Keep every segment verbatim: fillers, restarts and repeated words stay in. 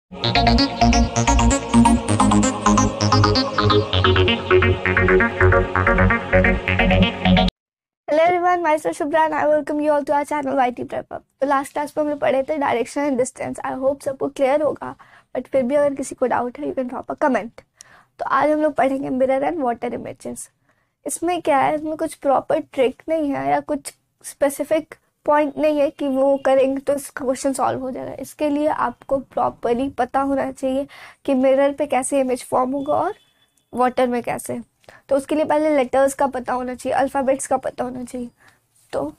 Hello everyone, myself Shubhra and I welcome you all to our channel Y T Prep Up। तो last class में हम लोग पढ़े थे direction and distance. I hope सबको clear होगा, बट फिर भी अगर किसी को डाउट है you can drop a comment. तो आज हम लोग पढ़ेंगे मिरर एंड वाटर इमेजेस। इसमें क्या है, इसमें कुछ प्रॉपर ट्रिक नहीं है या कुछ स्पेसिफिक पॉइंट नहीं है कि वो करेंगे तो इसका क्वेश्चन सॉल्व हो जाएगा। इसके लिए आपको प्रॉपरली पता होना चाहिए कि मिरर पे कैसे इमेज फॉर्म होगा और वाटर में कैसे। तो उसके लिए पहले लेटर्स का पता होना चाहिए, अल्फ़ाबेट्स का पता होना चाहिए। तो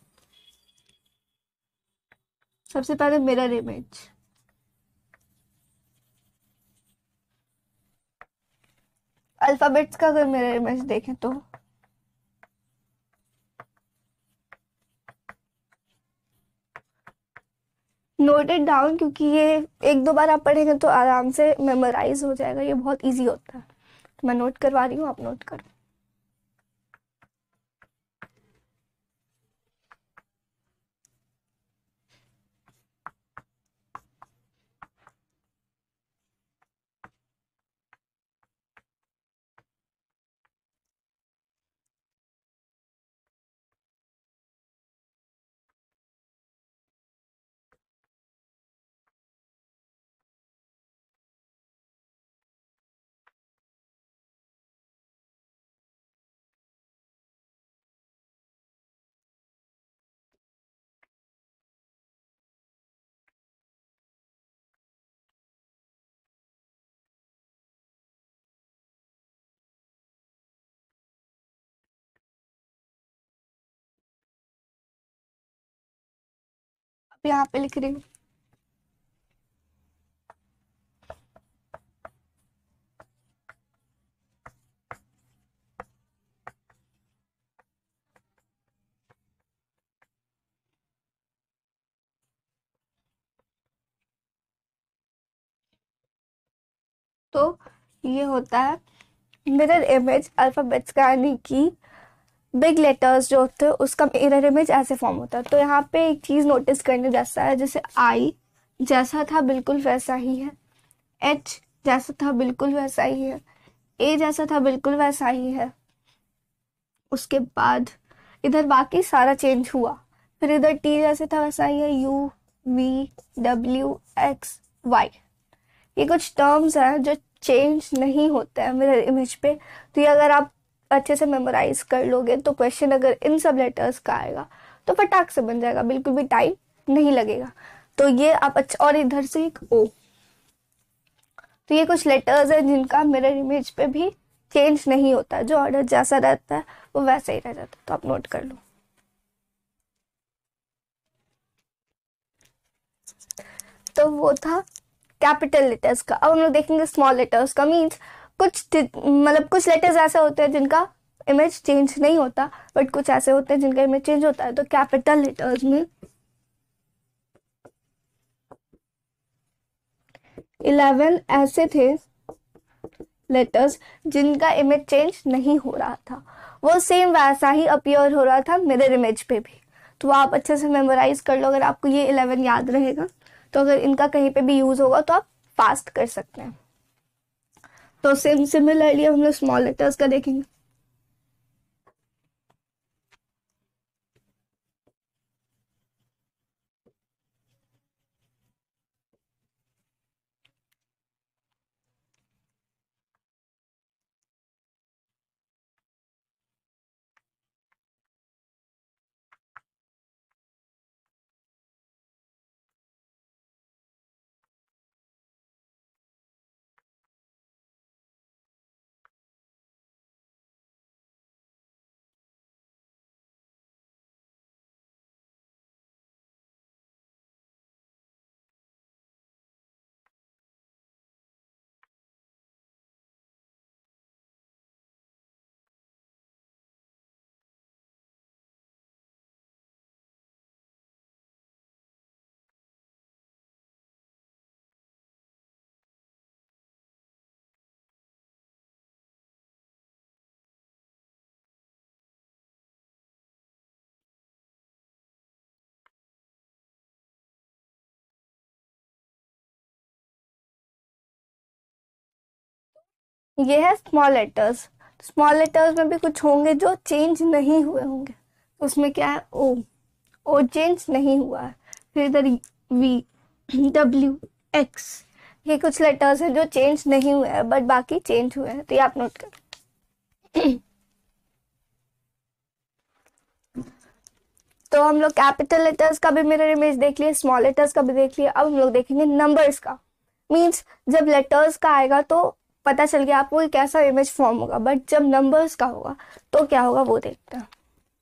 सबसे पहले मिरर इमेज। अल्फ़ाबेट्स का अगर मिरर इमेज देखें तो नोटेड डाउन, क्योंकि ये एक दो बार आप पढ़ेंगे तो आराम से मेमोराइज हो जाएगा, ये बहुत इजी होता है। तो मैं नोट करवा रही हूँ, आप नोट करो। अब यहाँ पे लिख रही हूँ। तो ये होता है मिरर इमेज अल्फ़ाबेट्स का, यानी कि बिग लेटर्स जो होते हैं उसका मिरर इमेज ऐसे फॉर्म होता है। तो यहाँ पे एक चीज़ नोटिस करने जैसा है, जैसे आई जैसा था बिल्कुल वैसा ही है, एच जैसा था बिल्कुल वैसा ही है, ए जैसा था बिल्कुल वैसा ही है। उसके बाद इधर बाकी सारा चेंज हुआ। फिर इधर टी जैसे था वैसा ही है, U V W X Y. ये कुछ टर्म्स हैं जो चेंज नहीं होते हैं मिरर इमेज पे। तो ये अगर आप अच्छे से मेमोराइज कर लोगे तो क्वेश्चन अगर इन सब लेटर्स का आएगा तो फटाक से बन जाएगा, बिल्कुल भी टाइम नहीं लगेगा। तो ये आप अच्छा, और इधर से एक ओ। तो ये कुछ लेटर्स हैं जिनका मिरर इमेज पे भी चेंज नहीं होता, जो ऑर्डर जैसा रहता है वो वैसा ही रह जाता है। तो आप नोट कर लो। तो वो था कैपिटल लेटर्स का। अब हम लोग देखेंगे स्मॉल लेटर्स का। मीन्स कुछ मतलब कुछ लेटर्स ऐसे होते हैं जिनका इमेज चेंज नहीं होता, बट कुछ ऐसे होते हैं जिनका इमेज चेंज होता है। तो कैपिटल लेटर्स में इलेवन ऐसे थे लेटर्स जिनका इमेज चेंज नहीं हो रहा था, वो सेम वैसा ही अपीयर हो रहा था मिरर इमेज पे भी। तो आप अच्छे से मेमोराइज कर लो, अगर आपको ये इलेवन याद रहेगा तो अगर इनका कहीं पे भी यूज होगा तो आप फास्ट कर सकते हैं। तो सेम सिमिलरली हम लोग स्मॉल लेटर्स का देखेंगे। ये है स्मॉल लेटर्स। स्मॉल लेटर्स में भी कुछ होंगे जो चेंज नहीं हुए होंगे, तो उसमें क्या है, ओ, ओ चेंज नहीं हुआ है। फिर इधर वी, डब्ल्यू, एक्स, ये कुछ लेटर्स हैं जो चेंज नहीं हुए हैं बट बाकी चेंज हुए हैं, तो ये आप नोट करें। तो हम लोग कैपिटल लेटर्स का भी मिरर इमेज देख लिए, स्मॉल लेटर्स का भी देख लिया। अब हम लोग देखेंगे नंबर्स का। मींस जब लेटर्स का आएगा तो पता चल गया आपको कैसा इमेज फॉर्म होगा, बट जब नंबर्स का होगा तो क्या होगा वो देखते हैं।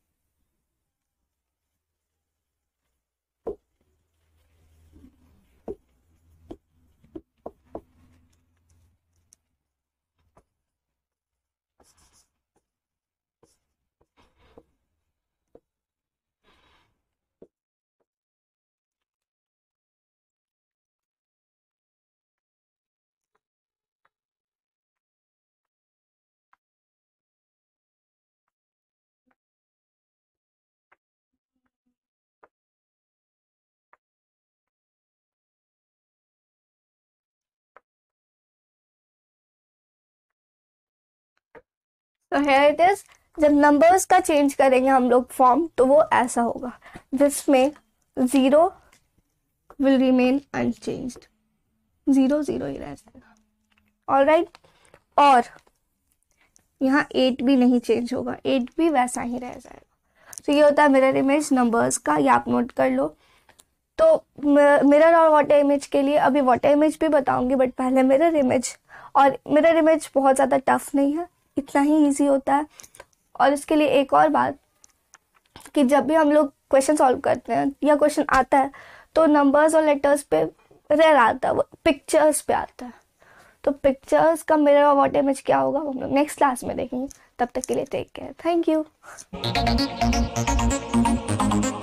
तो हेयर इट इज, जब नंबर्स का चेंज करेंगे हम लोग फॉर्म तो वो ऐसा होगा जिसमें zero will remain unchanged, zero zero ही रह जाएगा। ऑलराइट, और यहाँ एट भी नहीं चेंज होगा, एट भी वैसा ही रह जाएगा। तो ये होता है मिरर इमेज नंबर्स का, ये आप नोट कर लो। तो मिरर और वाटर इमेज के लिए अभी वाटर इमेज भी बताऊंगी, बट पहले मिरर इमेज। और मिरर इमेज बहुत ज़्यादा टफ नहीं है, इतना ही इजी होता है। और इसके लिए एक और बात कि जब भी हम लोग क्वेश्चन सॉल्व करते हैं या क्वेश्चन आता है तो नंबर्स और लेटर्स पे रेयर आता है, वो पिक्चर्स पे आता है। तो पिक्चर्स का मिरर और वाटर इमेज क्या होगा वो हम लोग नेक्स्ट क्लास में देखेंगे। तब तक के लिए टेक केयर, थैंक यू।